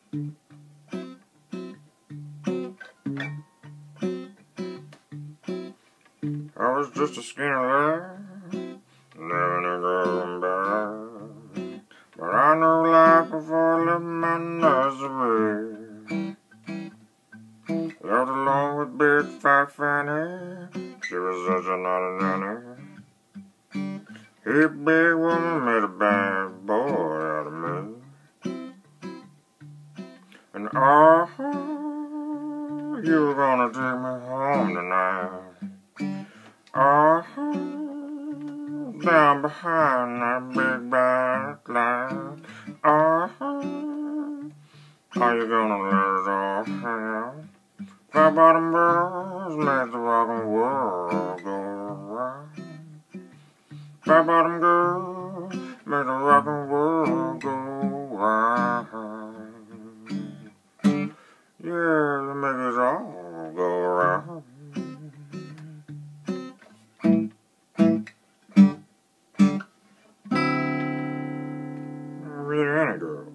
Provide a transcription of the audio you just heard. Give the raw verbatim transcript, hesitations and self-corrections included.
I was just a skinny lad, living a growing bad, but I knew life before I left my nursery. Lived alone with big fat Fanny, she was such a naughty nanny. He big woman made a bad boy out of me. And oh, you were gonna take me home tonight. Oh, down behind that big black light. Oh, are you gonna let it all hang out? Flat bottom girls make the rockin' world go round. Flat bottom girls make the rockin' world go round. Yeah, they make us all go round. Really, any girl.